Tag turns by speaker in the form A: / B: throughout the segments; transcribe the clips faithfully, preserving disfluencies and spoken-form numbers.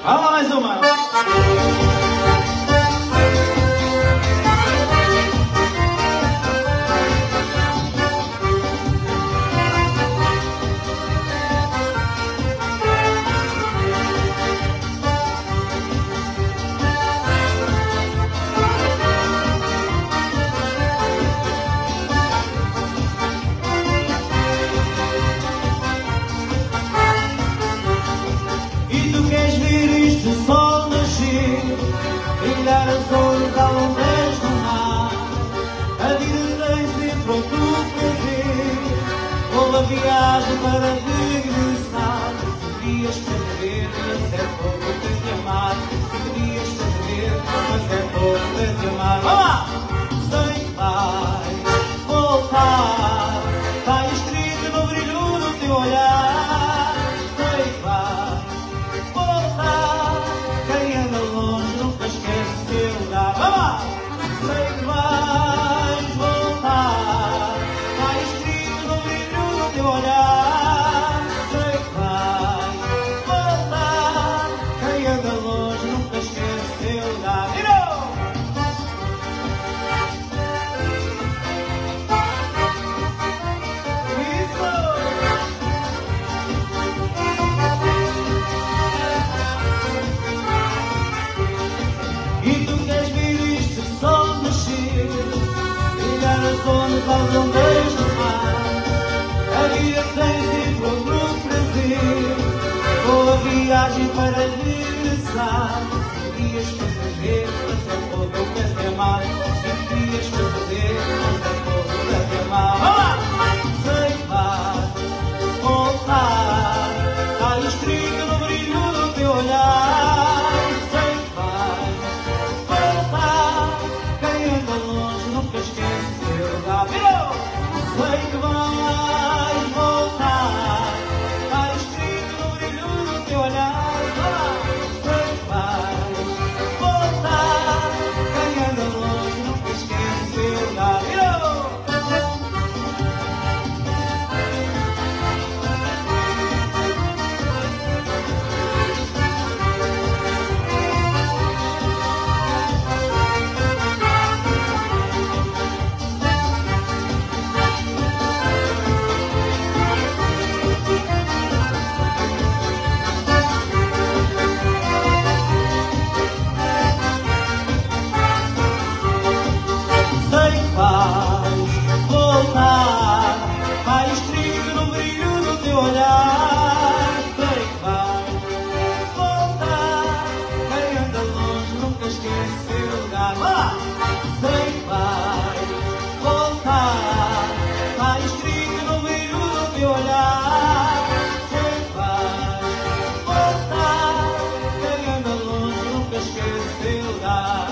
A: Vamos lá, mais uma. E tu queres ver este sol nascer, brilhar as ondas ao longe do mar. A vida tem sempre outro prazer, boa viagem para regressar. Se querias perder, mas é pouco para te amar. Se querias perder, mas é pouco para te amar. Vamos lá! Sei que vais voltar, está escrito no brilho do teu olhar. Sei que vais voltar, quem anda longe nunca esquece o seu lugar. Vamos lá! Sei que vais voltar, está escrito no brilho do teu olhar. Sei que vais voltar, quem anda longe nunca esquece o seu lugar. E não! E tu queres ver este sol nascer, brilhar as ondas aos ondas do mar. A vida tem sempre outro prazer, boa viagem para regressar. Se querias perder, mas é pouco para te amar. Se querias perder, mas é pouco para te amar. Vamos lá! Sei que vais voltar, está escrito no brilho do teu olhar. Sei que vais voltar, quem anda longe nunca esquece o seu lugar. Virou! Sei que vais voltar, está escrito no brilho do teu olhar. Sei que vais voltar, quem anda longe nunca esquece o seu lugar. Virou! Sei que vais voltar, está escrito no brilho do teu olhar. Sei que vais voltar, quem anda longe nunca esquece o seu lugar. Vá! Sei que vais voltar, está escrito no brilho do teu olhar. Sei que vais voltar, quem anda longe nunca esquece o seu lugar.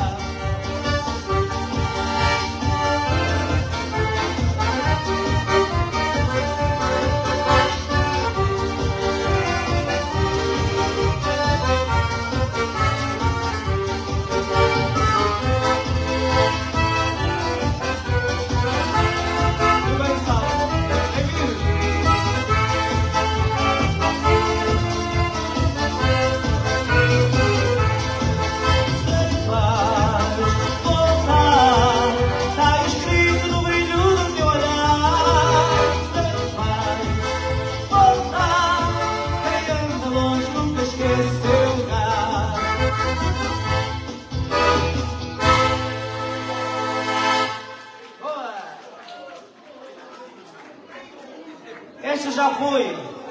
A: Esta já foi.